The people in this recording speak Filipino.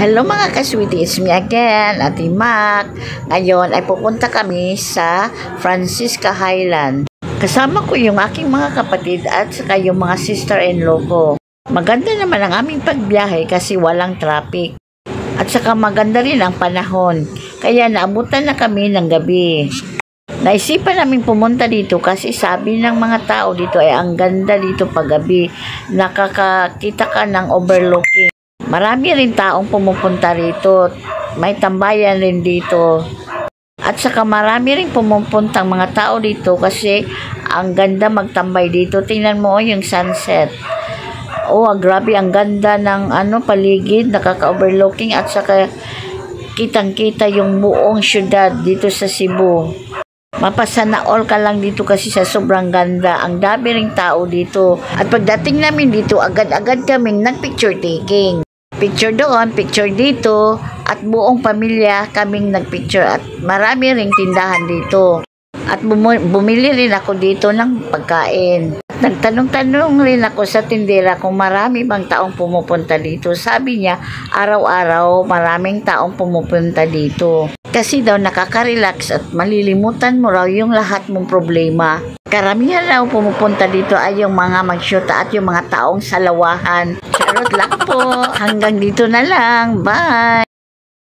Hello mga kaswiti, it's me again, Ate Mac. Ngayon ay pupunta kami sa Francisca Highland. Kasama ko yung aking mga kapatid at saka yung mga sister-in-law ko. Maganda naman ang aming pagbiyahe kasi walang traffic. At saka maganda rin ang panahon. Kaya naabutan na kami ng gabi. Naisipan namin pumunta dito kasi sabi ng mga tao dito ay ang ganda dito paggabi. Nakakakita ka ng overlooking. Marami rin taong pumupunta rito. May tambayan rin dito. At saka marami rin pumupuntang mga tao dito kasi ang ganda magtambay dito. Tingnan mo yung sunset. Oh, grabe ang ganda ng paligid, nakaka-overlooking at saka kitang-kita yung buong syudad dito sa Cebu. Mapasana all ka lang dito kasi sa sobrang ganda. Ang dami ring tao dito. At pagdating namin dito, agad-agad kaming nag-picture taking. Picture doon, picture dito, at buong pamilya kaming nagpicture at marami ring tindahan dito. At bumili rin ako dito ng pagkain. Nagtanong-tanong rin ako sa tindera kung marami bang taong pumupunta dito. Sabi niya, araw-araw maraming taong pumupunta dito. Kasi daw nakaka-relax at malilimutan mo raw yung lahat mong problema. Karamihan raw pumupunta dito ay yung mga magsyuta at yung mga taong salawahan. Charot lang po. Hanggang dito na lang. Bye!